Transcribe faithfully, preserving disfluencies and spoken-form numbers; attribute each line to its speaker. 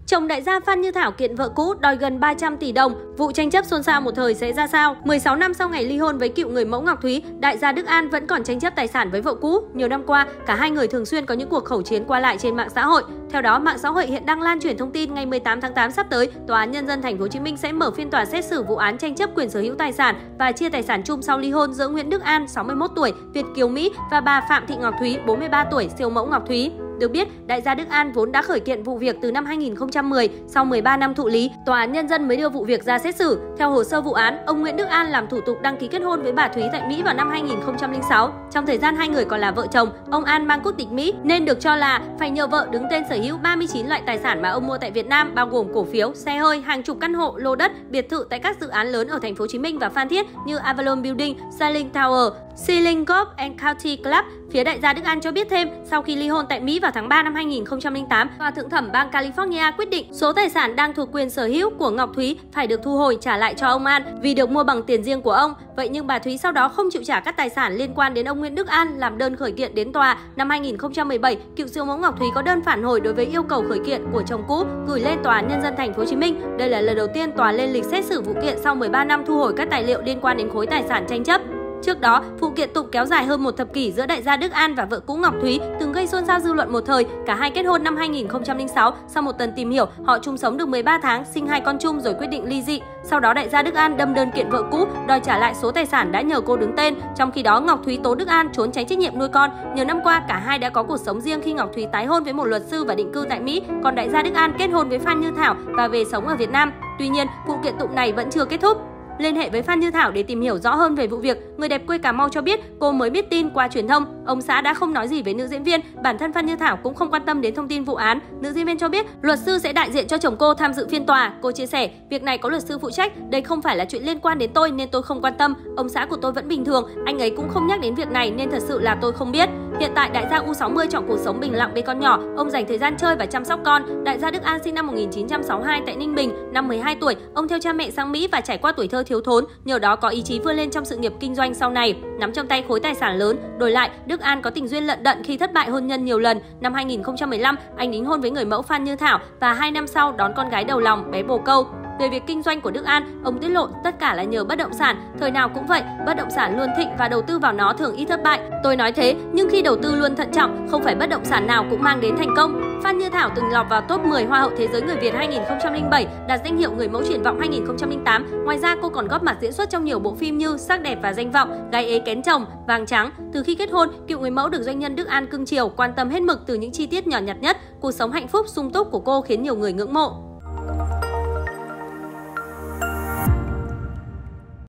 Speaker 1: Chồng đại gia Phan Như Thảo kiện vợ cũ đòi gần ba trăm tỷ đồng, vụ tranh chấp xôn xao một thời sẽ ra sao? mười sáu năm sau ngày ly hôn với cựu người mẫu Ngọc Thúy, đại gia Đức An vẫn còn tranh chấp tài sản với vợ cũ. Nhiều năm qua, cả hai người thường xuyên có những cuộc khẩu chiến qua lại trên mạng xã hội. Theo đó, mạng xã hội hiện đang lan truyền thông tin ngày mười tám tháng tám sắp tới, Tòa án Nhân dân Thành phố Hồ Chí Minh sẽ mở phiên tòa xét xử vụ án tranh chấp quyền sở hữu tài sản và chia tài sản chung sau ly hôn giữa Nguyễn Đức An, sáu mươi mốt tuổi, Việt kiều Mỹ và bà Phạm Thị Ngọc Thúy, bốn mươi ba tuổi, siêu mẫu Ngọc Thúy. Được biết, đại gia Đức An vốn đã khởi kiện vụ việc từ năm hai nghìn không trăm mười, sau mười ba năm thụ lý, Tòa án Nhân dân mới đưa vụ việc ra xét xử. Theo hồ sơ vụ án, ông Nguyễn Đức An làm thủ tục đăng ký kết hôn với bà Thúy tại Mỹ vào năm hai nghìn không trăm lẻ sáu. Trong thời gian hai người còn là vợ chồng, ông An mang quốc tịch Mỹ nên được cho là phải nhờ vợ đứng tên sở hữu ba mươi chín loại tài sản mà ông mua tại Việt Nam, bao gồm cổ phiếu, xe hơi, hàng chục căn hộ, lô đất, biệt thự tại các dự án lớn ở Thành phố Hồ Chí Minh và Phan Thiết như Avalon Building, Sailing Tower, Ceiling Golf and Country Club. Phía đại gia Đức An cho biết thêm, sau khi ly hôn tại Mỹ vào tháng ba năm hai nghìn không trăm lẻ tám, Tòa thượng thẩm bang California quyết định số tài sản đang thuộc quyền sở hữu của Ngọc Thúy phải được thu hồi trả lại cho ông An vì được mua bằng tiền riêng của ông. Vậy nhưng bà Thúy sau đó không chịu trả các tài sản liên quan đến ông Nguyễn Đức An, làm đơn khởi kiện đến tòa. Năm hai nghìn không trăm mười bảy, cựu siêu mẫu Ngọc Thúy có đơn phản hồi đối với yêu cầu khởi kiện của chồng cũ gửi lên Tòa án Nhân dân Thành phố Hồ Chí Minh. Đây là lần đầu tiên tòa lên lịch xét xử vụ kiện sau mười ba năm thu hồi các tài liệu liên quan đến khối tài sản tranh chấp. Trước đó, vụ kiện tụng kéo dài hơn một thập kỷ giữa đại gia Đức An và vợ cũ Ngọc Thúy từng gây xôn xao dư luận một thời. Cả hai kết hôn năm hai nghìn không trăm lẻ sáu, sau một tuần tìm hiểu, họ chung sống được mười ba tháng, sinh hai con chung rồi quyết định ly dị. Sau đó đại gia Đức An đâm đơn kiện vợ cũ đòi trả lại số tài sản đã nhờ cô đứng tên. Trong khi đó, Ngọc Thúy tố Đức An trốn tránh trách nhiệm nuôi con. Nhiều năm qua, cả hai đã có cuộc sống riêng khi Ngọc Thúy tái hôn với một luật sư và định cư tại Mỹ, còn đại gia Đức An kết hôn với Phan Như Thảo và về sống ở Việt Nam. Tuy nhiên, vụ kiện tụng này vẫn chưa kết thúc. Liên hệ với Phan Như Thảo để tìm hiểu rõ hơn về vụ việc, người đẹp quê Cà Mau cho biết cô mới biết tin qua truyền thông. Ông xã đã không nói gì với nữ diễn viên, bản thân Phan Như Thảo cũng không quan tâm đến thông tin vụ án. Nữ diễn viên cho biết luật sư sẽ đại diện cho chồng cô tham dự phiên tòa. Cô chia sẻ, việc này có luật sư phụ trách, đây không phải là chuyện liên quan đến tôi nên tôi không quan tâm. Ông xã của tôi vẫn bình thường, anh ấy cũng không nhắc đến việc này nên thật sự là tôi không biết. Hiện tại đại gia U sáu mươi chọn cuộc sống bình lặng với con nhỏ, ông dành thời gian chơi và chăm sóc con. Đại gia Đức An sinh năm một nghìn chín trăm sáu mươi hai tại Ninh Bình, năm mười hai tuổi, ông theo cha mẹ sang Mỹ và trải qua tuổi thơ thiếu thốn, nhờ đó có ý chí vươn lên trong sự nghiệp kinh doanh sau này. Nắm trong tay khối tài sản lớn, đổi lại Đức An có tình duyên lận đận khi thất bại hôn nhân nhiều lần. Năm hai nghìn không trăm mười lăm, anh đính hôn với người mẫu Phan Như Thảo và hai năm sau đón con gái đầu lòng bé bồ câu. Về việc kinh doanh của Đức An, ông tiết lộ tất cả là nhờ bất động sản, thời nào cũng vậy, bất động sản luôn thịnh và đầu tư vào nó thường ít thất bại. Tôi nói thế, nhưng khi đầu tư luôn thận trọng, không phải bất động sản nào cũng mang đến thành công. Phan Như Thảo từng lọt vào top mười Hoa hậu Thế giới người Việt hai nghìn không trăm lẻ bảy, đạt danh hiệu người mẫu triển vọng hai nghìn không trăm lẻ tám. Ngoài ra, cô còn góp mặt diễn xuất trong nhiều bộ phim như Sắc đẹp và danh vọng, Gái ế kén chồng, Vàng trắng. Từ khi kết hôn, cựu người mẫu được doanh nhân Đức An cưng chiều, quan tâm hết mực từ những chi tiết nhỏ nhặt nhất. Cuộc sống hạnh phúc sung túc của cô khiến nhiều người ngưỡng mộ.